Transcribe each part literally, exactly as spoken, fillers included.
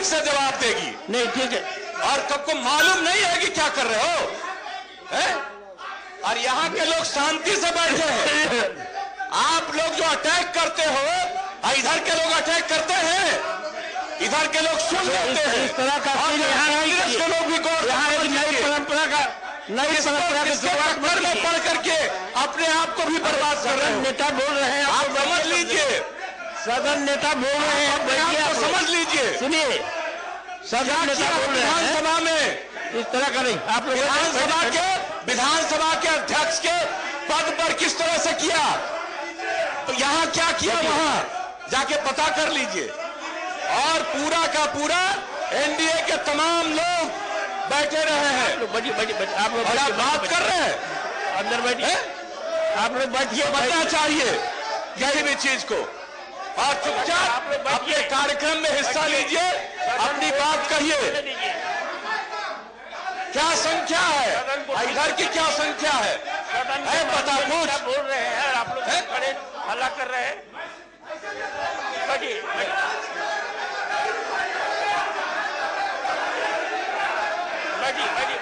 ठीक से जवाब देगी। नहीं ठीक है। और सबको मालूम नहीं है कि क्या कर रहे हो, है? और यहाँ के लोग शांति से बैठे हैं। आप लोग जो अटैक करते हो, इधर के लोग अटैक करते हैं, इधर के लोग सुन लेते हैं। इस तरह का कांग्रेस के लोग भी गौर नई परंपरा का नई परंपरा के शुरुआत में पढ़ करके अपने आप को भी बर्बाद कर रहे हैं। नेता बोल रहे हैं, आप समझ लीजिए, सदन नेता बोल रहे हैं, बैठिए आप समझ लीजिए। सुनिए, सदन नेता बोल रहे हैं विधानसभा में इस तरह का नहीं। आप लोग विधानसभा के विधानसभा के अध्यक्ष के पद पर किस तरह से किया, तो यहाँ क्या किया वहां जाके पता कर लीजिए। और पूरा का पूरा एनडीए के तमाम लोग बैठे रहे हैं। बैठिए बैठिए बैठिए आप लोग और आप बात कर रहे हैं, अंदर बैठिए, आप लोग बैठिए। बनना चाहिए किसी भी चीज को, और चुपचाप अपने कार्यक्रम में हिस्सा लीजिए, अपनी बात कहिए। क्या संख्या है इधर की, क्या संख्या है, है पता कुछ? बोल रहे हैं आप लोग खड़े हल्ला कर रहे हैं। बैठिए बैठिए बैठिए।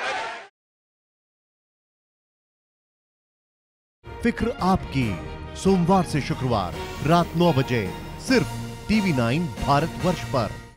फिक्र आपकी, सोमवार से शुक्रवार रात नौ बजे सिर्फ टीवी नाइन भारतवर्ष पर।